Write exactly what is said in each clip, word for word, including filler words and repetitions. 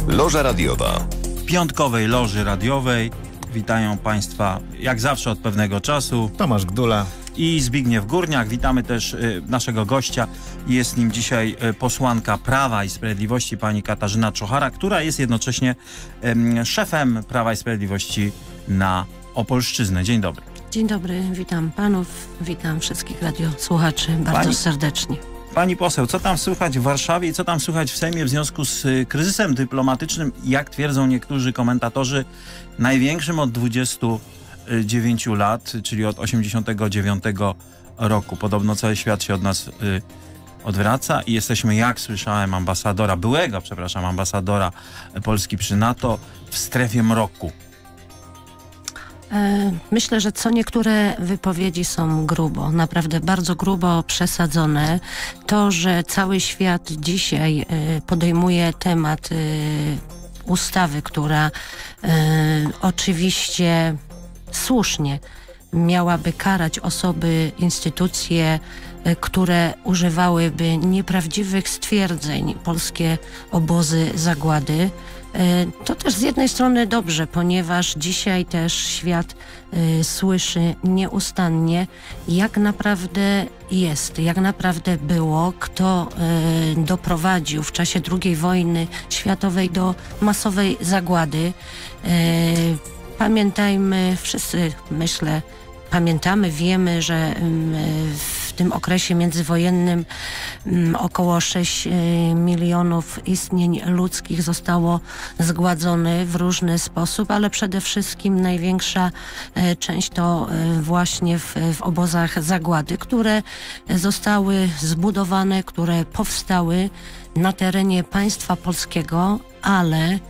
Loża radiowa. Piątkowej Loży Radiowej witają Państwa jak zawsze od pewnego czasu Tomasz Gdula i Zbigniew Górniak. Witamy też y, naszego gościa. Jest nim dzisiaj y, posłanka Prawa i Sprawiedliwości pani Katarzyna Czochara, która jest jednocześnie y, szefem Prawa i Sprawiedliwości na Opolszczyznę. Dzień dobry. Dzień dobry, witam panów, witam wszystkich radiosłuchaczy bardzo pani... serdecznie. Pani poseł, co tam słychać w Warszawie i co tam słychać w Sejmie w związku z y, kryzysem dyplomatycznym, jak twierdzą niektórzy komentatorzy, największym od dwudziestu dziewięciu lat, czyli od osiemdziesiątego dziewiątego roku. Podobno cały świat się od nas y, odwraca i jesteśmy, jak słyszałem, ambasadora, byłego, przepraszam, ambasadora Polski przy NATO w strefie mroku. Myślę, że co niektóre wypowiedzi są grubo, naprawdę bardzo grubo przesadzone. To, że cały świat dzisiaj podejmuje temat ustawy, która oczywiście słusznie miałaby karać osoby, instytucje, które używałyby nieprawdziwych stwierdzeń, polskie obozy zagłady. To też z jednej strony dobrze, ponieważ dzisiaj też świat y, słyszy nieustannie, jak naprawdę jest, jak naprawdę było, kto y, doprowadził w czasie drugiej wojny światowej do masowej zagłady. Y, pamiętajmy, wszyscy myślę, pamiętamy, wiemy, że w tym okresie międzywojennym około sześć milionów istnień ludzkich zostało zgładzonych w różny sposób, ale przede wszystkim największa część to właśnie w, w obozach zagłady, które zostały zbudowane, które powstały na terenie państwa polskiego, ale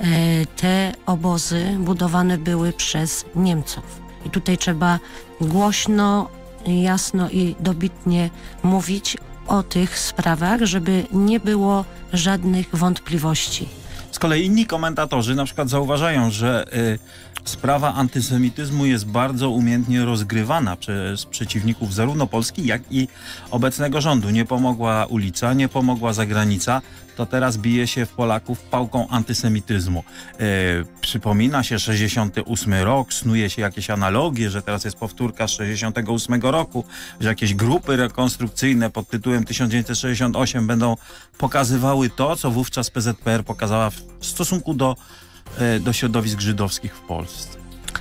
te obozy budowane były przez Niemców. I tutaj trzeba głośno, jasno i dobitnie mówić o tych sprawach, żeby nie było żadnych wątpliwości. Z kolei inni komentatorzy na przykład zauważają, że y, sprawa antysemityzmu jest bardzo umiejętnie rozgrywana przez przeciwników zarówno Polski, jak i obecnego rządu. Nie pomogła ulica, nie pomogła zagranica, to teraz bije się w Polaków pałką antysemityzmu. Yy, przypomina się sześćdziesiąty ósmy rok, snuje się jakieś analogie, że teraz jest powtórka z sześćdziesiątego ósmego roku, że jakieś grupy rekonstrukcyjne pod tytułem tysiąc dziewięćset sześćdziesiąt osiem będą pokazywały to, co wówczas P Z P R pokazała w stosunku do, yy, do środowisk żydowskich w Polsce.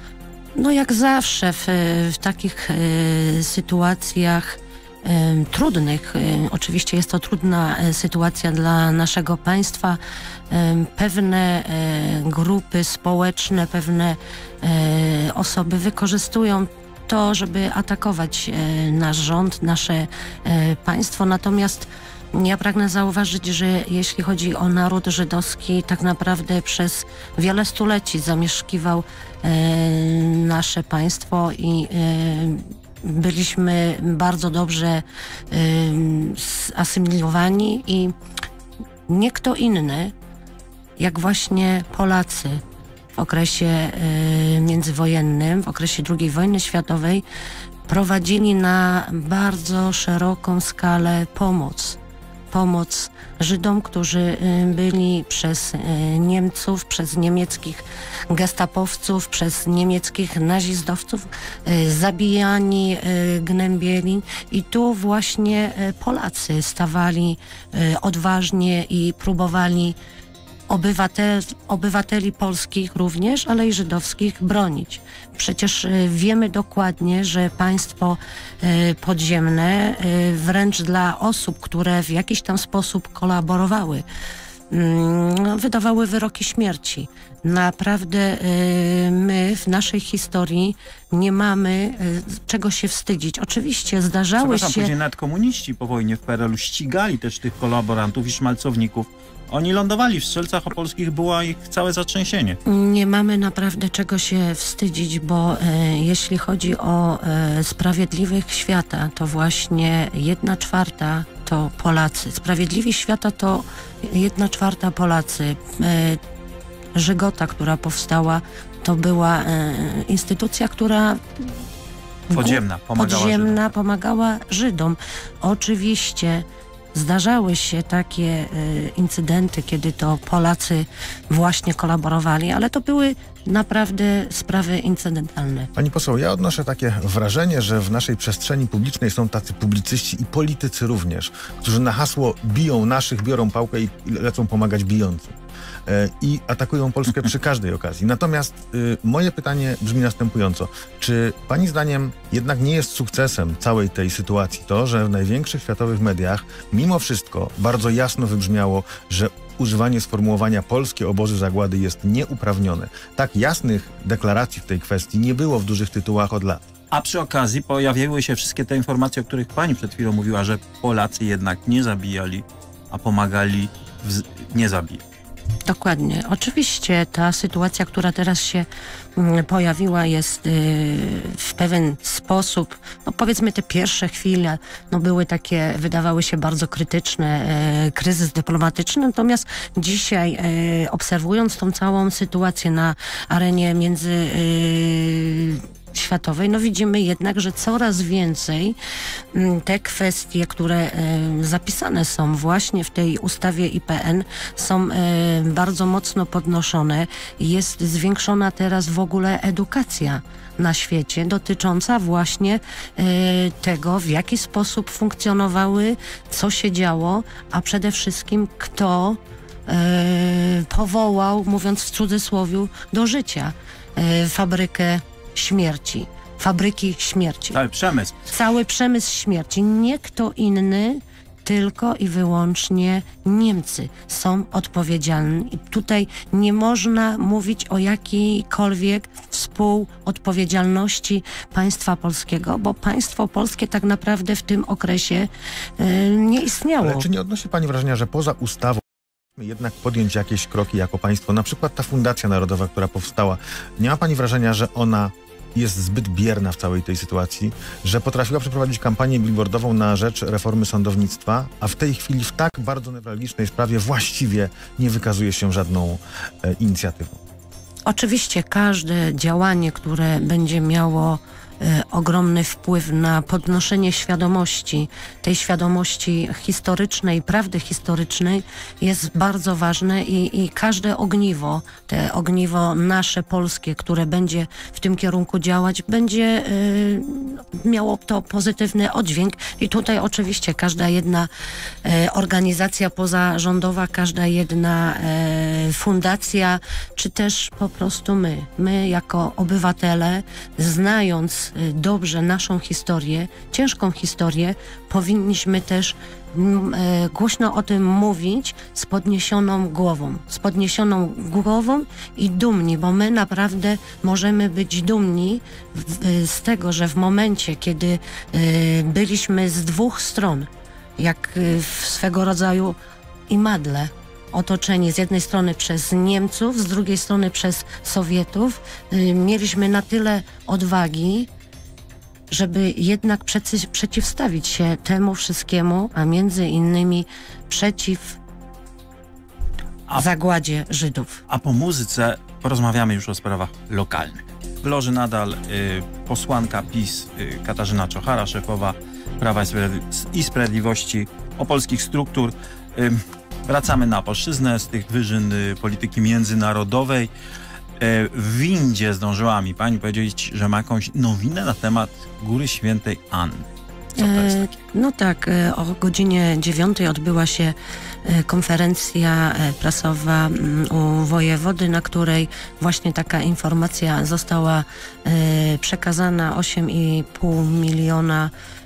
No jak zawsze w, w takich yy, sytuacjach trudnych. Oczywiście jest to trudna sytuacja dla naszego państwa. Pewne grupy społeczne, pewne osoby wykorzystują to, żeby atakować nasz rząd, nasze państwo. Natomiast ja pragnę zauważyć, że jeśli chodzi o naród żydowski, tak naprawdę przez wiele stuleci zamieszkiwał nasze państwo i byliśmy bardzo dobrze y, zasymilowani i nie kto inny, jak właśnie Polacy w okresie y, międzywojennym, w okresie drugiej wojny światowej prowadzili na bardzo szeroką skalę pomoc. Pomoc Żydom, którzy byli przez Niemców, przez niemieckich gestapowców, przez niemieckich nazistowców zabijani, gnębieni. I tu właśnie Polacy stawali odważnie i próbowali Obywatel, obywateli polskich również, ale i żydowskich bronić. Przecież wiemy dokładnie, że państwo podziemne wręcz dla osób, które w jakiś tam sposób kolaborowały, wydawały wyroki śmierci. Naprawdę my w naszej historii nie mamy czego się wstydzić. Oczywiście zdarzały się... Później nawet komuniści po wojnie w P R L u ścigali też tych kolaborantów i szmalcowników. Oni lądowali w Strzelcach Opolskich, było ich całe zatrzęsienie. Nie mamy naprawdę czego się wstydzić, bo e, jeśli chodzi o e, sprawiedliwych świata, to właśnie jedna czwarta to Polacy. Sprawiedliwi świata to jedna czwarta Polacy. E, Żygota, która powstała, to była e, instytucja, która podziemna pomagała podziemna Żydom. pomagała Żydom. Oczywiście Zdarzały się takie y, incydenty, kiedy to Polacy właśnie kolaborowali, ale to były naprawdę sprawy incydentalne. Pani poseł, ja odnoszę takie wrażenie, że w naszej przestrzeni publicznej są tacy publicyści i politycy również, którzy na hasło biją naszych, biorą pałkę i lecą pomagać bijącym. E, I atakują Polskę przy każdej okazji. Natomiast y, moje pytanie brzmi następująco. Czy pani zdaniem jednak nie jest sukcesem całej tej sytuacji to, że w największych światowych mediach mimo wszystko bardzo jasno wybrzmiało, że używanie sformułowania polskie obozy zagłady jest nieuprawnione? Tak jasnych deklaracji w tej kwestii nie było w dużych tytułach od lat. A przy okazji pojawiły się wszystkie te informacje, o których pani przed chwilą mówiła, że Polacy jednak nie zabijali, a pomagali w... nie zabijać. Dokładnie. Oczywiście ta sytuacja, która teraz się mm, pojawiła, jest y, w pewien sposób, no powiedzmy te pierwsze chwile, no były takie, wydawały się bardzo krytyczne, y, kryzys dyplomatyczny, natomiast dzisiaj y, obserwując tą całą sytuację na arenie między y, światowej, no widzimy jednak, że coraz więcej m, te kwestie, które e, zapisane są właśnie w tej ustawie I P N, są e, bardzo mocno podnoszone. Jest zwiększona teraz w ogóle edukacja na świecie dotycząca właśnie e, tego, w jaki sposób funkcjonowały, co się działo, a przede wszystkim kto e, powołał, mówiąc w cudzysłowiu, do życia e, fabrykę śmierci, fabryki śmierci. Cały przemysł. Cały przemysł śmierci. Nie kto inny, tylko i wyłącznie Niemcy są odpowiedzialni. I tutaj nie można mówić o jakiejkolwiek współodpowiedzialności państwa polskiego, bo państwo polskie tak naprawdę w tym okresie y, nie istniało. Ale czy nie odnosi pani wrażenia, że poza ustawą jednak podjąć jakieś kroki jako państwo, na przykład ta Fundacja Narodowa, która powstała, nie ma pani wrażenia, że ona jest zbyt bierna w całej tej sytuacji, że potrafiła przeprowadzić kampanię billboardową na rzecz reformy sądownictwa, a w tej chwili w tak bardzo newralgicznej sprawie właściwie nie wykazuje się żadną e, inicjatywą? Oczywiście każde działanie, które będzie miało e, ogromny wpływ na podnoszenie świadomości, tej świadomości historycznej, prawdy historycznej jest bardzo ważne i, i każde ogniwo, te ogniwo nasze polskie, które będzie w tym kierunku działać, będzie e, miało to pozytywny oddźwięk i tutaj oczywiście każda jedna e, organizacja pozarządowa, każda jedna e, fundacja, czy też po prostu my, my jako obywatele, znając dobrze naszą historię, ciężką historię, powinniśmy też m, e, głośno o tym mówić z podniesioną głową. Z podniesioną głową i dumni, bo my naprawdę możemy być dumni w, z tego, że w momencie, kiedy e, byliśmy z dwóch stron, jak e, w swego rodzaju imadle, otoczeni z jednej strony przez Niemców, z drugiej strony przez Sowietów, y, mieliśmy na tyle odwagi, żeby jednak przeci- przeciwstawić się temu wszystkiemu, a między innymi przeciw A- zagładzie Żydów. A po muzyce porozmawiamy już o sprawach lokalnych. W loży nadal y, posłanka PiS y, Katarzyna Czochara, szefowa Prawa i Sprawiedli- i Sprawiedliwości, opolskich struktur. Y, Wracamy na płaszczyznę z tych wyżyn y, polityki międzynarodowej. Y, w windzie zdążyła mi pani powiedzieć, że ma jakąś nowinę na temat Góry Świętej Anny. Co to jest E, takie? No tak, e, o godzinie dziewiątej odbyła się e, konferencja e, prasowa m, u wojewody, na której właśnie taka informacja została e, przekazana. osiem i pół miliona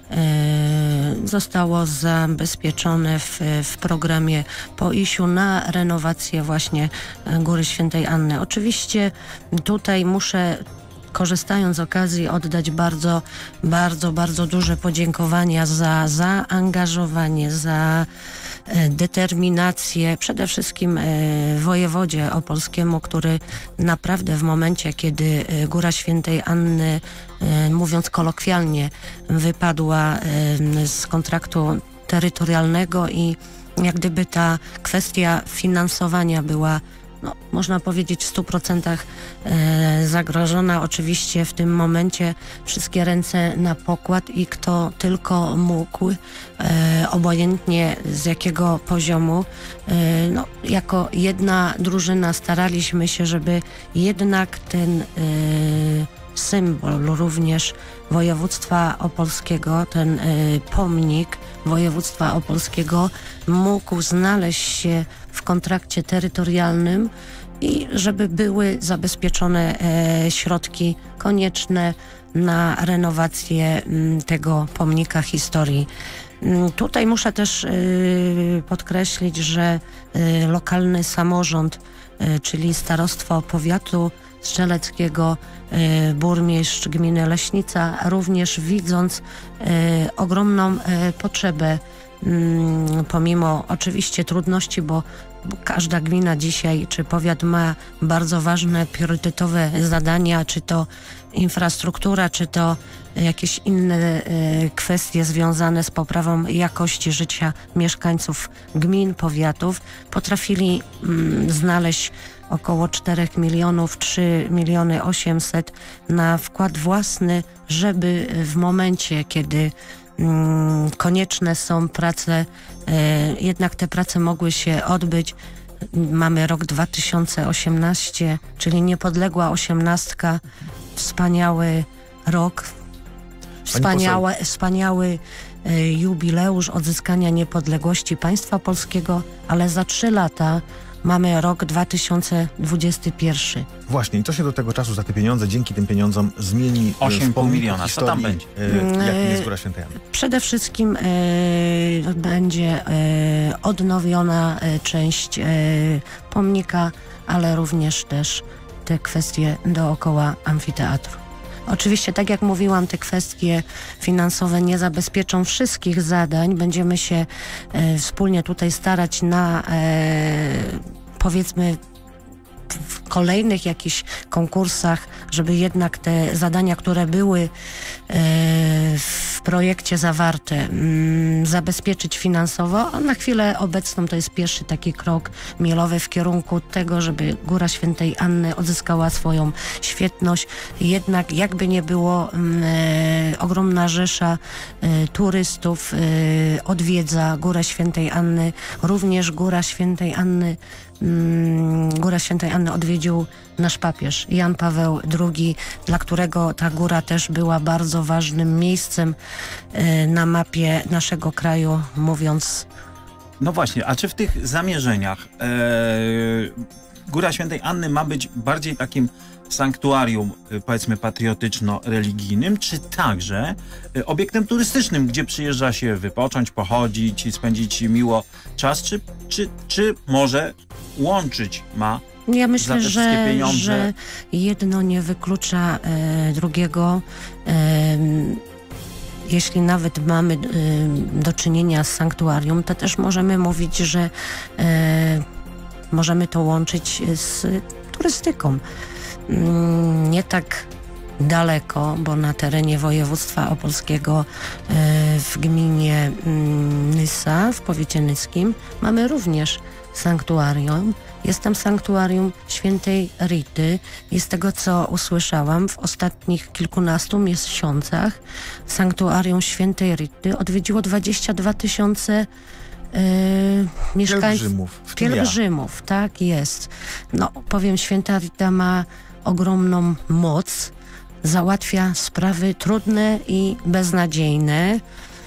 e, zostało zabezpieczone w, w programie Po Isiu na renowację właśnie e, Góry Świętej Anny. Oczywiście tutaj muszę, korzystając z okazji, oddać bardzo, bardzo, bardzo duże podziękowania za zaangażowanie, za e, determinację, przede wszystkim e, wojewodzie opolskiemu, który naprawdę w momencie, kiedy e, Góra Świętej Anny, e, mówiąc kolokwialnie, wypadła e, z kontraktu terytorialnego i jak gdyby ta kwestia finansowania była no, można powiedzieć w stu procentach e, zagrożona. Oczywiście w tym momencie wszystkie ręce na pokład i kto tylko mógł, e, obojętnie z jakiego poziomu, e, no, jako jedna drużyna staraliśmy się, żeby jednak ten e, symbol również województwa opolskiego, ten y, pomnik województwa opolskiego mógł znaleźć się w kontrakcie terytorialnym i żeby były zabezpieczone e, środki konieczne na renowację m, tego pomnika historii. M, tutaj muszę też y, podkreślić, że y, lokalny samorząd, y, czyli starostwo powiatu strzeleckiego, y, burmistrz gminy Leśnica, również widząc y, ogromną y, potrzebę, y, pomimo oczywiście trudności, bo każda gmina dzisiaj, czy powiat ma bardzo ważne, priorytetowe zadania, czy to infrastruktura, czy to jakieś inne y, kwestie związane z poprawą jakości życia mieszkańców gmin, powiatów, potrafili y, znaleźć około czterech milionów, trzy miliony osiemset na wkład własny, żeby w momencie, kiedy mm, konieczne są prace, e, jednak te prace mogły się odbyć. Mamy rok dwa tysiące osiemnasty, czyli niepodległa osiemnastka, wspaniały rok, wspaniałe, wspaniały e, jubileusz odzyskania niepodległości państwa polskiego, ale za trzy lata mamy rok dwa tysiące dwudziesty pierwszy. Właśnie, i co się do tego czasu za te pieniądze, dzięki tym pieniądzom zmieni osiem i pół pomnik miliona, co historii, tam będzie? E, jakim jest Góra Świętej Anny? Przede wszystkim e, będzie e, odnowiona e, część e, pomnika, ale również też te kwestie dookoła amfiteatru. Oczywiście, tak jak mówiłam, te kwestie finansowe nie zabezpieczą wszystkich zadań. Będziemy się e, wspólnie tutaj starać na, e, powiedzmy, w kolejnych jakichś konkursach, żeby jednak te zadania, które były e, w projekcie zawarte, m, zabezpieczyć finansowo. A na chwilę obecną to jest pierwszy taki krok milowy w kierunku tego, żeby Góra Świętej Anny odzyskała swoją świetność. Jednak jakby nie było, m, e, ogromna rzesza e, turystów e, odwiedza Górę Świętej Anny. Również Góra Świętej Anny Góra Świętej Anny odwiedził nasz papież Jan Paweł drugi, dla którego ta góra też była bardzo ważnym miejscem na mapie naszego kraju, mówiąc... No właśnie, a czy w tych zamierzeniach e, Góra Świętej Anny ma być bardziej takim sanktuarium, powiedzmy, patriotyczno-religijnym, czy także obiektem turystycznym, gdzie przyjeżdża się wypocząć, pochodzić i spędzić miło czas, czy, czy, czy może łączyć ma Ja myślę, za te że, pieniądze? że jedno nie wyklucza e, drugiego. E, jeśli nawet mamy e, do czynienia z sanktuarium, to też możemy mówić, że e, możemy to łączyć z turystyką. Nie tak daleko, bo na terenie województwa opolskiego w gminie Nysa, w powiecie nyskim, mamy również sanktuarium. Jest tam sanktuarium Świętej Rity i z tego, co usłyszałam, w ostatnich kilkunastu miesiącach sanktuarium Świętej Rity odwiedziło dwadzieścia dwa tysiące Yy, mieszkańców, Pielgrzymów, w tym pielgrzymów, tak jest. No, powiem, Święta Rita ma ogromną moc, załatwia sprawy trudne i beznadziejne.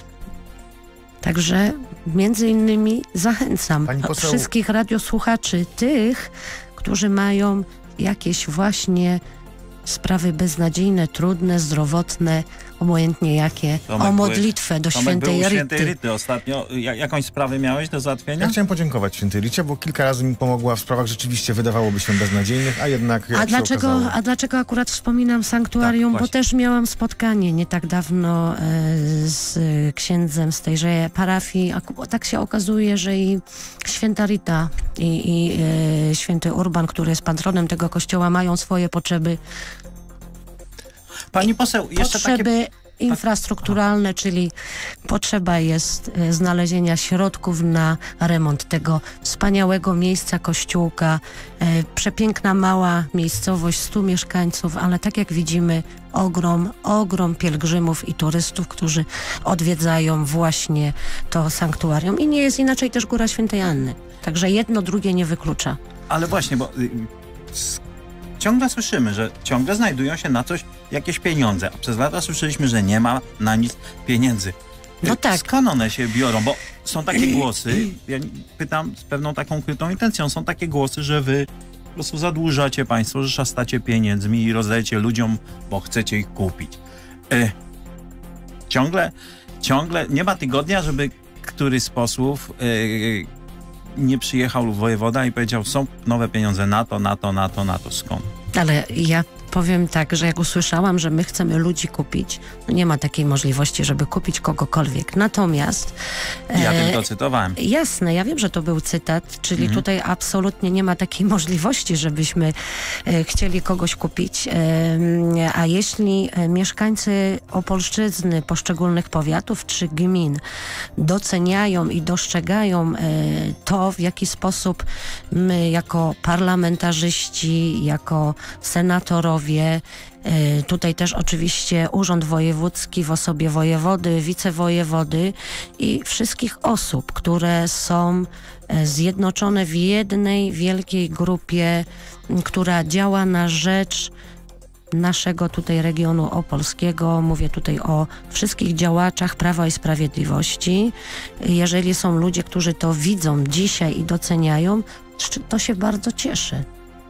Także między innymi zachęcam Pani poseł... wszystkich radiosłuchaczy, tych, którzy mają jakieś właśnie sprawy beznadziejne, trudne, zdrowotne, obojętnie jakie, Tomek, o modlitwę do Tomek Świętej był u Rity. Świętej Rity ostatnio. Ja, jakąś sprawę miałeś do załatwienia? Ja chciałem podziękować Świętej Ricie, bo kilka razy mi pomogła w sprawach rzeczywiście wydawałoby się beznadziejnych, a jednak jak A się dlaczego, okazało... a dlaczego akurat wspominam sanktuarium? Tak, bo właśnie. też miałam spotkanie nie tak dawno e, z księdzem z tejże parafii. A tak się okazuje, że i Święta Rita i, i e, Święty Urban, który jest patronem tego kościoła, mają swoje potrzeby. Pani poseł, jeszcze Potrzeby takie... infrastrukturalne, czyli potrzeba jest e, znalezienia środków na remont tego wspaniałego miejsca, kościółka. E, przepiękna, mała miejscowość, stu mieszkańców, ale tak jak widzimy, ogrom, ogrom pielgrzymów i turystów, którzy odwiedzają właśnie to sanktuarium. I nie jest inaczej też Góra Świętej Anny. Także jedno drugie nie wyklucza. Ale właśnie, bo y, s- ciągle słyszymy, że ciągle znajdują się na coś jakieś pieniądze, a przez lata słyszeliśmy, że nie ma na nic pieniędzy. No Y, tak. Skąd one się biorą? Bo są takie głosy, ja pytam z pewną taką ukrytą intencją, są takie głosy, że wy po prostu zadłużacie państwo, że szastacie pieniędzmi i rozdajecie ludziom, bo chcecie ich kupić. Y, ciągle, ciągle nie ma tygodnia, żeby któryś z posłów y, nie przyjechał wojewoda i powiedział, są nowe pieniądze na to, na to, na to, na to. Skąd? Ale ja powiem tak, że jak usłyszałam, że my chcemy ludzi kupić, no nie ma takiej możliwości, żeby kupić kogokolwiek. Natomiast... Ja e, tylko cytowałem. Jasne, ja wiem, że to był cytat, czyli Mhm. tutaj absolutnie nie ma takiej możliwości, żebyśmy e, chcieli kogoś kupić. E, a jeśli e, mieszkańcy Opolszczyzny, poszczególnych powiatów czy gmin doceniają i dostrzegają e, to, w jaki sposób my jako parlamentarzyści, jako senatorowie, E, Tutaj też oczywiście Urząd Wojewódzki w osobie wojewody, wicewojewody i wszystkich osób, które są e, zjednoczone w jednej wielkiej grupie, m, która działa na rzecz naszego tutaj regionu opolskiego. Mówię tutaj o wszystkich działaczach Prawa i Sprawiedliwości. Jeżeli są ludzie, którzy to widzą dzisiaj i doceniają, to się bardzo cieszę.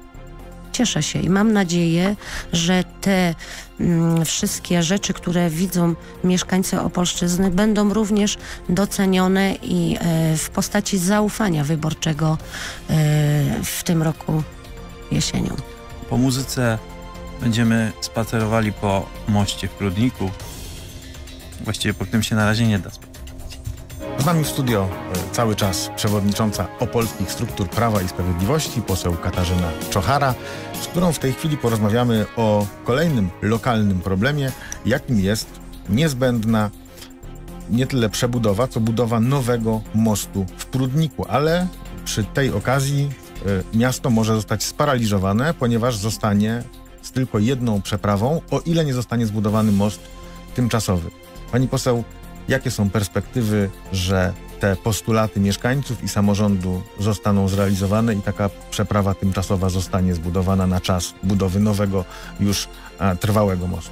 Cieszę się i mam nadzieję, że te mm, wszystkie rzeczy, które widzą mieszkańcy Opolszczyzny, będą również docenione i e, w postaci zaufania wyborczego e, w tym roku jesienią. Po muzyce będziemy spacerowali po moście w Prudniku. Właściwie po którym się na razie nie da spacerować. Z nami w studio e, cały czas przewodnicząca Opolskich Struktur Prawa i Sprawiedliwości, poseł Katarzyna Czochara, z którą w tej chwili porozmawiamy o kolejnym lokalnym problemie, jakim jest niezbędna nie tyle przebudowa, co budowa nowego mostu w Prudniku. Ale przy tej okazji e, miasto może zostać sparaliżowane, ponieważ zostanie z tylko jedną przeprawą, o ile nie zostanie zbudowany most tymczasowy. Pani poseł, jakie są perspektywy, że te postulaty mieszkańców i samorządu zostaną zrealizowane i taka przeprawa tymczasowa zostanie zbudowana na czas budowy nowego, już a, trwałego mostu?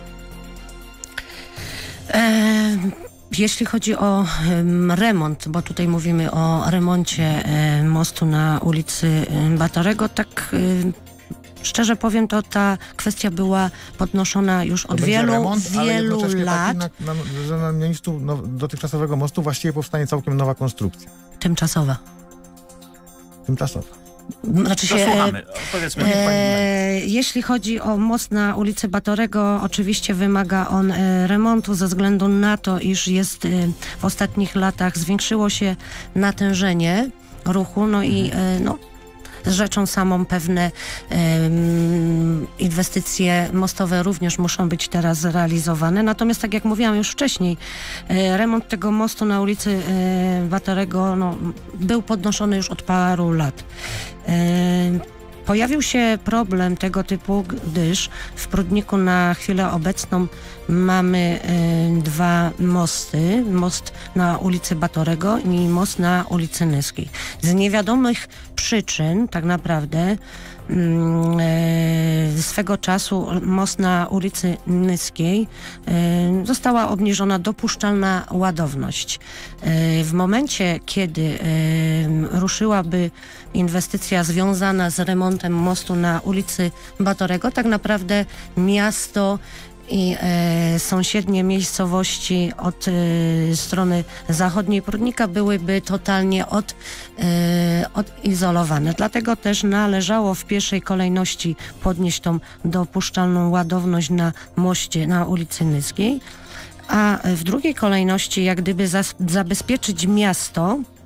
E, jeśli chodzi o em, remont, bo tutaj mówimy o remoncie e, mostu na ulicy e, Batorego, tak e, szczerze powiem, to ta kwestia była podnoszona już od To będzie wielu, remont, ale wielu jednocześnie lat. taki na, na, że na miejscu no, dotychczasowego mostu właściwie powstanie całkiem nowa konstrukcja. Tymczasowa. Tymczasowa. Znaczy się, To e, słuchamy. Powiedzmy, niech pani E, jeśli chodzi o most na ulicy Batorego, oczywiście wymaga on e, remontu ze względu na to, iż jest e, w ostatnich latach zwiększyło się natężenie ruchu, no i e, no, z rzeczą samą pewne em, inwestycje mostowe również muszą być teraz realizowane. Natomiast tak jak mówiłam już wcześniej, e, remont tego mostu na ulicy e, Batorego no, był podnoszony już od paru lat. E, Pojawił się problem tego typu, gdyż w Prudniku na chwilę obecną mamy e, dwa mosty. Most na ulicy Batorego i most na ulicy Nyskiej. Z niewiadomych przyczyn tak naprawdę mm, e, swego czasu most na ulicy Nyskiej e, została obniżona dopuszczalna ładowność. E, w momencie, kiedy e, ruszyłaby inwestycja związana z remontem mostu na ulicy Batorego, tak naprawdę miasto i e, sąsiednie miejscowości od e, strony zachodniej Prudnika byłyby totalnie od, e, odizolowane. Dlatego też należało w pierwszej kolejności podnieść tą dopuszczalną ładowność na moście na ulicy Nyskiej, a w drugiej kolejności jak gdyby zas- zabezpieczyć miasto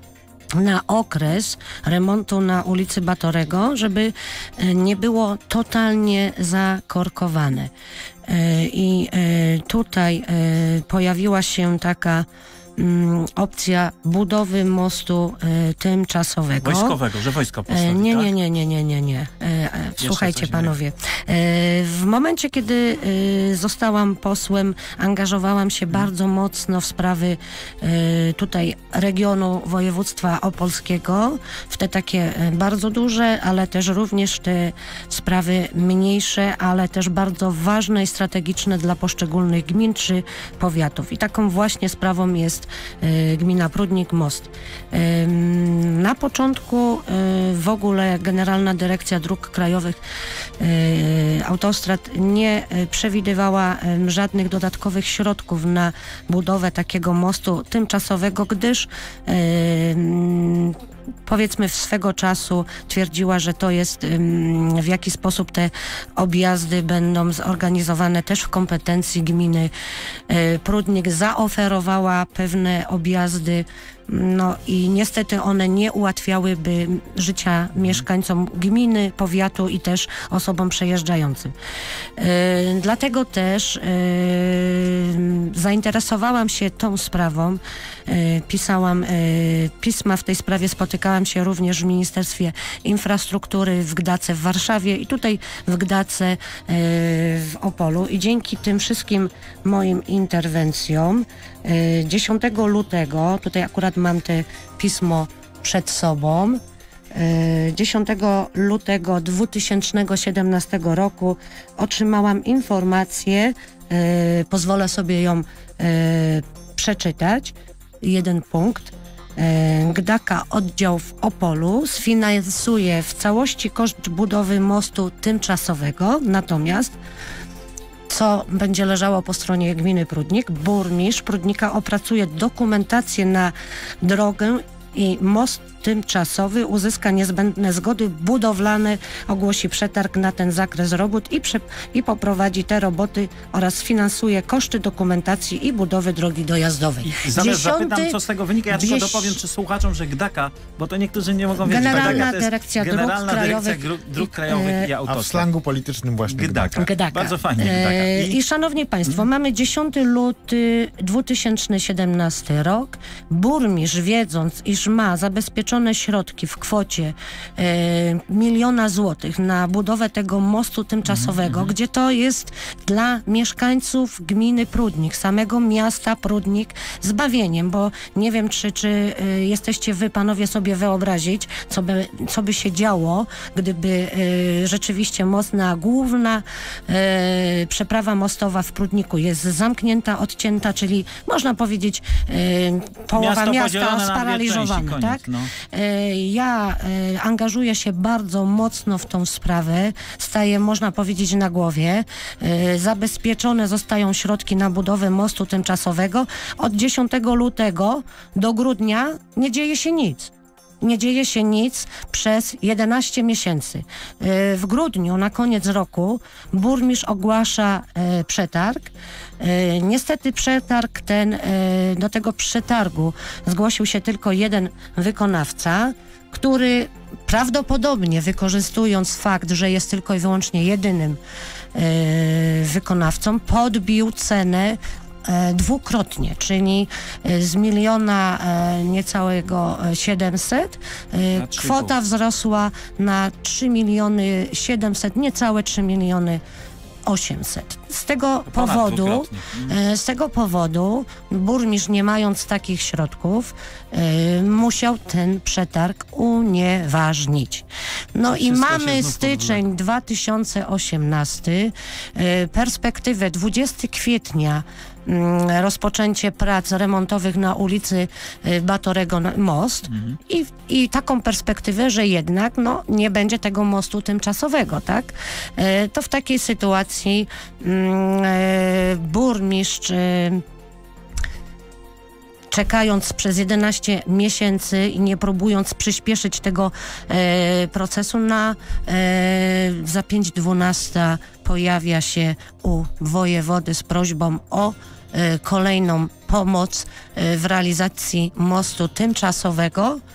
na okres remontu na ulicy Batorego, żeby nie było totalnie zakorkowane. I tutaj pojawiła się taka opcja budowy mostu e, tymczasowego. Wojskowego, że wojsko postawi, e, Nie, tak? nie, nie, nie, nie, nie, nie. E, e, słuchajcie panowie, e, w momencie, kiedy e, zostałam posłem, angażowałam się hmm. bardzo mocno w sprawy e, tutaj regionu województwa opolskiego, w te takie e, bardzo duże, ale też również te sprawy mniejsze, ale też bardzo ważne i strategiczne dla poszczególnych gmin czy powiatów. I taką właśnie sprawą jest gmina Prudnik, most. Na początku w ogóle Generalna Dyrekcja Dróg Krajowych, Autostrad nie przewidywała żadnych dodatkowych środków na budowę takiego mostu tymczasowego, gdyż powiedzmy swego czasu twierdziła, że to jest w jaki sposób te objazdy będą zorganizowane też w kompetencji gminy Prudnik. Zaoferowała pewne objazdy, no i niestety one nie ułatwiałyby życia mieszkańcom gminy, powiatu i też osobom przejeżdżającym. Yy, dlatego też yy, zainteresowałam się tą sprawą. Yy, pisałam yy, pisma w tej sprawie, spotykałam się również w Ministerstwie Infrastruktury w Gdace w Warszawie i tutaj w Gdace yy, w Opolu. I dzięki tym wszystkim moim interwencjom yy, dziesiątego lutego, tutaj akurat mam te pismo przed sobą, dziesiątego lutego dwa tysiące siedemnastego roku otrzymałam informację, pozwolę sobie ją przeczytać, jeden punkt. Gdaka oddział w Opolu sfinansuje w całości koszt budowy mostu tymczasowego, natomiast co będzie leżało po stronie gminy Prudnik, burmistrz Prudnika opracuje dokumentację na drogę i most tymczasowy, uzyska niezbędne zgody budowlane, ogłosi przetarg na ten zakres robót i, prze, i poprowadzi te roboty oraz sfinansuje koszty dokumentacji i budowy drogi dojazdowej. I zamiast Dziesiąty, zapytam, co z tego wynika, ja tylko wieś... dopowiem, czy słuchaczom, że Gdaka, bo to niektórzy nie mogą wiedzieć. Generalna Dyrekcja Dróg Generalna Krajowych, Dyrekcja Dróg Krajowych i Autostrad. A w slangu politycznym właśnie Gdaka. Gdaka. Bardzo fajnie, Gdaka. I, I szanowni państwo, hmm. mamy dziesiąty luty dwa tysiące siedemnasty rok. Burmistrz, wiedząc, iż ma zabezpieczone środki w kwocie e, miliona złotych na budowę tego mostu tymczasowego, mm -hmm. gdzie to jest dla mieszkańców gminy Prudnik, samego miasta Prudnik zbawieniem, bo nie wiem, czy, czy e, jesteście wy, panowie, sobie wyobrazić, co by, co by się działo, gdyby e, rzeczywiście mostna główna e, przeprawa mostowa w Prudniku jest zamknięta, odcięta, czyli można powiedzieć e, połowa miasto miasta sparaliżowana, koniec, tak? No. Ja angażuję się bardzo mocno w tą sprawę, staję, można powiedzieć, na głowie. Zabezpieczone zostają środki na budowę mostu tymczasowego. Od dziesiątego lutego do grudnia nie dzieje się nic. Nie dzieje się nic przez jedenaście miesięcy. W grudniu, na koniec roku, burmistrz ogłasza przetarg. Niestety przetarg ten, do tego przetargu zgłosił się tylko jeden wykonawca, który prawdopodobnie, wykorzystując fakt, że jest tylko i wyłącznie jedynym wykonawcą, podbił cenę dwukrotnie, czyli z miliona niecałego siedemset, kwota wzrosła na trzy miliony siedemset, niecałe trzy miliony osiemset. Z tego powodu, z tego powodu burmistrz, nie mając takich środków, musiał ten przetarg unieważnić. No i mamy styczeń dwa tysiące osiemnasty, perspektywę dwudziestego kwietnia, rozpoczęcie prac remontowych na ulicy Batorego most mhm. i, i taką perspektywę, że jednak no, nie będzie tego mostu tymczasowego, tak? E, to w takiej sytuacji e, burmistrz e, czekając przez jedenaście miesięcy i nie próbując przyspieszyć tego e, procesu, na e, za pięć dwunasta pojawia się u wojewody z prośbą o e, kolejną pomoc e, w realizacji mostu tymczasowego.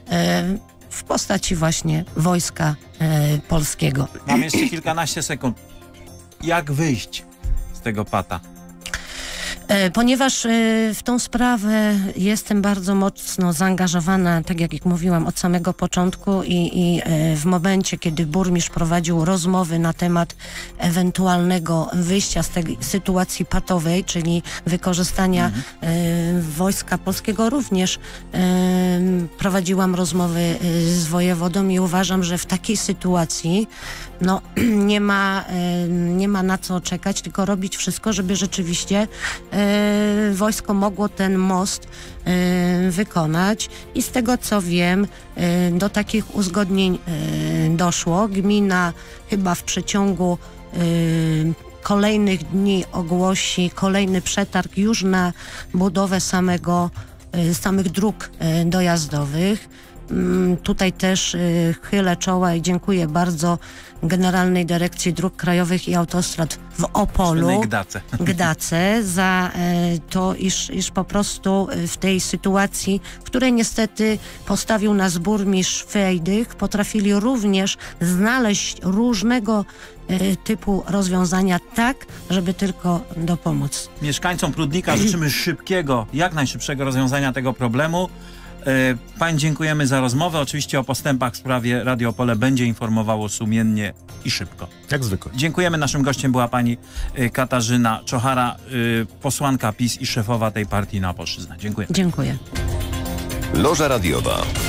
w postaci właśnie Wojska Polskiego. Mam jeszcze kilkanaście sekund. Jak wyjść z tego pata? Ponieważ w tą sprawę jestem bardzo mocno zaangażowana, tak jak mówiłam, od samego początku i, i w momencie, kiedy burmistrz prowadził rozmowy na temat ewentualnego wyjścia z tej sytuacji patowej, czyli wykorzystania mhm. Wojska Polskiego, również prowadziłam rozmowy z wojewodą i uważam, że w takiej sytuacji no, nie ma, nie ma na co czekać, tylko robić wszystko, żeby rzeczywiście wojsko mogło ten most wykonać i z tego co wiem do takich uzgodnień doszło. Gmina chyba w przeciągu kolejnych dni ogłosi kolejny przetarg już na budowę samego, samych dróg dojazdowych. Tutaj też chylę czoła i dziękuję bardzo Generalnej Dyrekcji Dróg Krajowych i Autostrad w Opolu, Gdace, Gdace za to, iż, iż po prostu w tej sytuacji, w której niestety postawił nas burmistrz Fejdych, potrafili również znaleźć różnego typu rozwiązania tak, żeby tylko dopomóc. Mieszkańcom Prudnika życzymy szybkiego, jak najszybszego rozwiązania tego problemu. Pań dziękujemy za rozmowę. Oczywiście o postępach w sprawie Radio Opole będzie informowało sumiennie i szybko. Jak zwykle. Dziękujemy. Naszym gościem była pani Katarzyna Czochara, posłanka PiS i szefowa tej partii na Opolszczyznę. Dziękuję. Dziękuję. Loża radiowa.